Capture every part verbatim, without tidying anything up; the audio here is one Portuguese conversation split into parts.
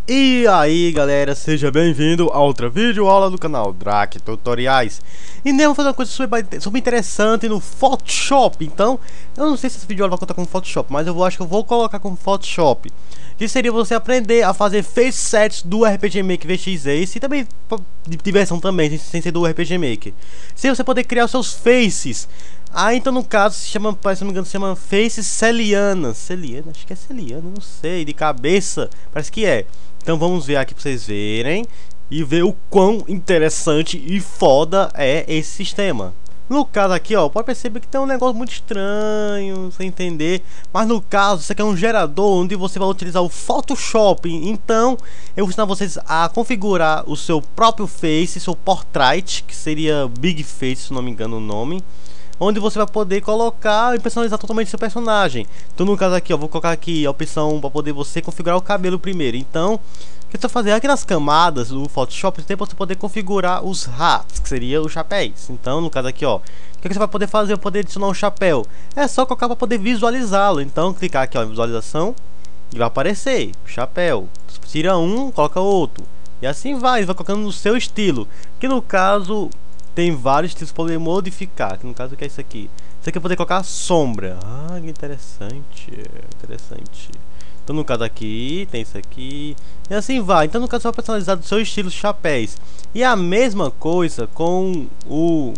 E aí galera, seja bem-vindo a outra videoaula do canal Drac Tutoriais. E nem vou fazer uma coisa super, super interessante no Photoshop. Então, eu não sei se essa videoaula vai contar com Photoshop, mas eu vou, acho que eu vou colocar com Photoshop. Que seria você aprender a fazer face sets do R P G Maker V X Ace. E também de diversão também, sem ser do R P G Maker. Sem você poder criar os seus faces. Ah, então no caso se chama, se não me engano, se chama Face Celiana. Celiana? Acho que é Celiana, não sei, de cabeça, parece que é. Então vamos ver aqui pra vocês verem e ver o quão interessante e foda é esse sistema. No caso aqui, ó, pode perceber que tem um negócio muito estranho, sem entender. Mas no caso, isso aqui é um gerador onde você vai utilizar o Photoshop. Então, eu vou ensinar vocês a configurar o seu próprio Face, seu Portrait, que seria Big Face, se não me engano o nome. Onde você vai poder colocar e personalizar totalmente seu personagem. Então no caso aqui, ó, vou colocar aqui a opção para poder você configurar o cabelo primeiro. Então, o que você vai fazer aqui nas camadas do Photoshop, tem para você poder configurar os hats, que seria os chapéus. Então, no caso aqui, ó, o que você vai poder fazer para poder adicionar um chapéu? É só colocar para poder visualizá-lo. Então, clicar aqui, ó, em visualização e vai aparecer o chapéu. Tira um, coloca outro. E assim vai, vai colocando no seu estilo. Que no caso tem vários estilos para poder modificar, que no caso que é isso aqui. Isso aqui é poder colocar sombra. Ah, que interessante, interessante. Então no caso aqui, tem isso aqui. E assim vai. Então no caso você vai personalizar do seu estilo chapéus. E a mesma coisa com o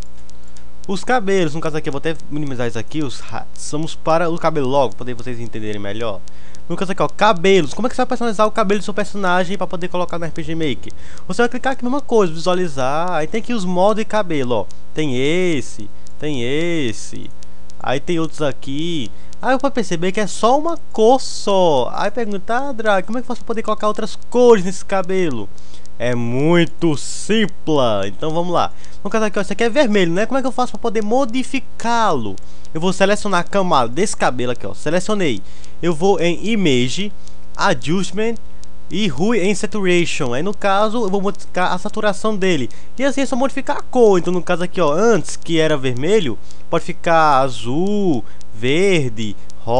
os cabelos. No caso aqui, eu vou até minimizar isso aqui. Os somos para o cabelo logo, para poder vocês entenderem melhor. No caso aqui, ó, cabelos. Como é que você vai personalizar o cabelo do seu personagem para poder colocar no R P G Maker? Você vai clicar aqui, mesma coisa, visualizar. Aí tem aqui os modos de cabelo, ó. Tem esse, tem esse. Aí tem outros aqui. Aí eu vou perceber que é só uma cor só. Aí pergunta, ah, Drag, como é que eu faço para poder colocar outras cores nesse cabelo? É muito simples. Então vamos lá. No caso aqui, ó, isso aqui é vermelho, né? Como é que eu faço para poder modificá-lo? Eu vou selecionar a camada desse cabelo aqui, ó. Selecionei. Eu vou em Image, Adjustment e Hue em Saturation. Aí no caso eu vou modificar a saturação dele. E assim é só modificar a cor. Então no caso aqui, ó, antes que era vermelho, pode ficar azul, verde,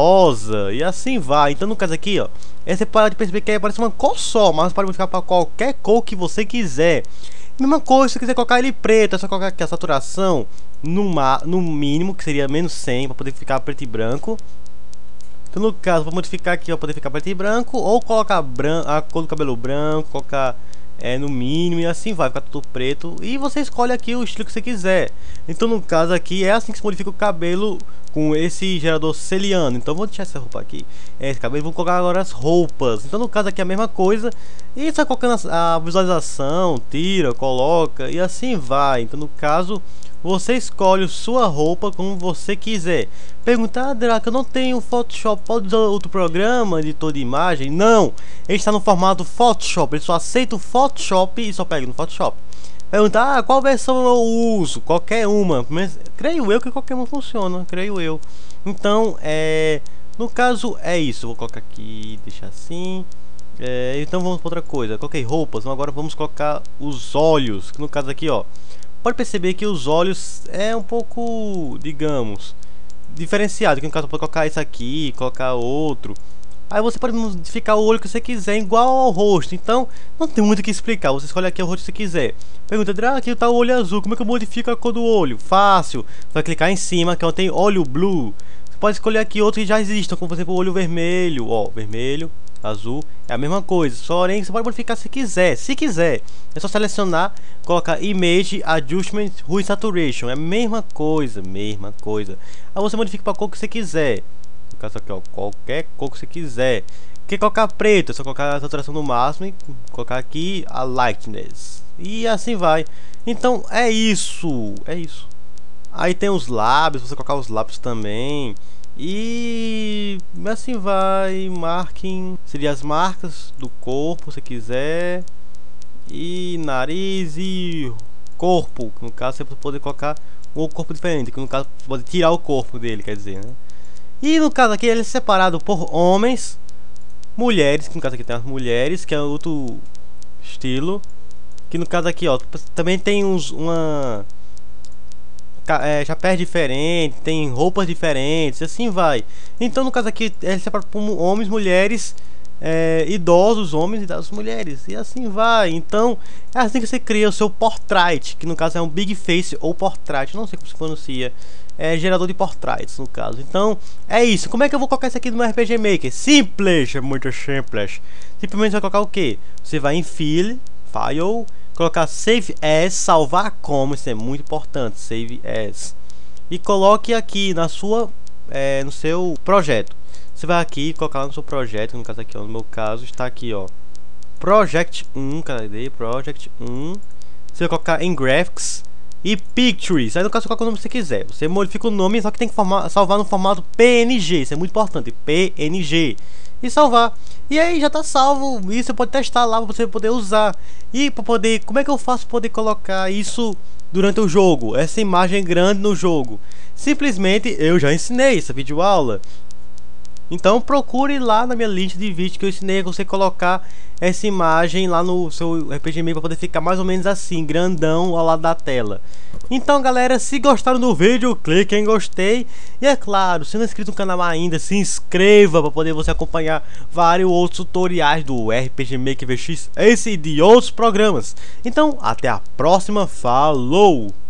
rosa e assim vai. Então no caso aqui, ó, você pode perceber que parece uma cor só, mas pode modificar para qualquer cor que você quiser. Mesma coisa, se você quiser colocar ele preto, é só colocar aqui a saturação no, no mínimo, que seria menos cem, para poder ficar preto e branco. Então no caso, vou modificar aqui para poder ficar preto e branco, ou colocar branco, a cor do cabelo branco, colocar é, no mínimo e assim vai, ficar tudo preto. E você escolhe aqui o estilo que você quiser. Então no caso aqui, é assim que se modifica o cabelo com esse gerador celiano. Então vou deixar essa roupa aqui, esse cabelo, vou colocar agora as roupas. Então no caso aqui é a mesma coisa. E só colocando a visualização, tira, coloca e assim vai. Então no caso, você escolhe sua roupa como você quiser. Perguntar, ah, Draco, eu não tenho Photoshop, pode usar outro programa, editor de imagem? Não, ele está no formato Photoshop, ele só aceita o Photoshop e só pega no Photoshop. Perguntar, ah, qual versão eu uso? Qualquer uma. Mas, creio eu que qualquer uma funciona, creio eu. Então, é, no caso é isso. Vou colocar aqui, deixar assim. É, então vamos para outra coisa. Coloquei roupas, então agora vamos colocar os olhos. No caso aqui, ó, pode perceber que os olhos é um pouco, digamos, diferenciado. Que no caso pode colocar isso aqui, colocar outro. Aí você pode modificar o olho que você quiser, igual ao rosto. Então, não tem muito o que explicar. Você escolhe aqui o rosto que você quiser. Pergunta, ah, aqui tá o olho azul. Como é que eu modifico a cor do olho? Fácil. Você vai clicar em cima, que tem olho blue. Você pode escolher aqui outros que já existam, como por exemplo o olho vermelho. Ó, vermelho, azul. É a mesma coisa. Só porém, você pode modificar se quiser. Se quiser, é só selecionar, colocar Image, Adjustment, Hue Saturation. É a mesma coisa, mesma coisa. Aí você modifica para a cor que você quiser. No caso aqui, ó, qualquer cor que você quiser. Quer colocar preto, é só colocar a saturação no máximo e colocar aqui a lightness. E assim vai. Então é isso, é isso. Aí tem os lábios, você colocar os lábios também. E assim vai. Marking seria as marcas do corpo, se quiser. E nariz e corpo, no caso você pode poder colocar um corpo diferente, que no caso pode tirar o corpo dele, quer dizer, né? E no caso aqui ele é separado por homens, mulheres, que no caso aqui tem as mulheres, que é outro estilo. Que no caso aqui, ó, também tem uns uma é, chapéus diferentes, tem roupas diferentes, assim vai. Então no caso aqui ele é separado por homens, mulheres é, idosos, homens e das mulheres, e assim vai. Então é assim que você cria o seu portrait, que no caso é um big face ou portrait, não sei como se pronuncia, é gerador de portraits no caso. Então é isso. Como é que eu vou colocar isso aqui no meu R P G Maker? Simples, é muito simples. Simplesmente você vai colocar o que? Você vai em File, File, colocar Save As, salvar como, isso é muito importante, Save As, e coloque aqui na sua, é, no seu projeto. Você vai aqui colocar no seu projeto, no caso aqui, ó, no meu caso está aqui, ó, Project um, cadê? Project um. Você vai colocar em Graphics e Pictures. Aí no caso você coloca o nome que você quiser. Você modifica o nome, só que tem que formar, salvar no formato P N G. Isso é muito importante, P N G. E salvar. E aí já tá salvo. E você pode testar lá para você poder usar. E para poder, como é que eu faço para poder colocar isso durante o jogo? Essa imagem grande no jogo. Simplesmente eu já ensinei essa videoaula. Então procure lá na minha lista de vídeos que eu ensinei a você colocar essa imagem lá no seu R P G Maker para poder ficar mais ou menos assim, grandão ao lado da tela. Então galera, se gostaram do vídeo, clique em gostei. E é claro, se não é inscrito no canal ainda, se inscreva para poder você acompanhar vários outros tutoriais do R P G Maker V X, esse e de outros programas. Então até a próxima, falou!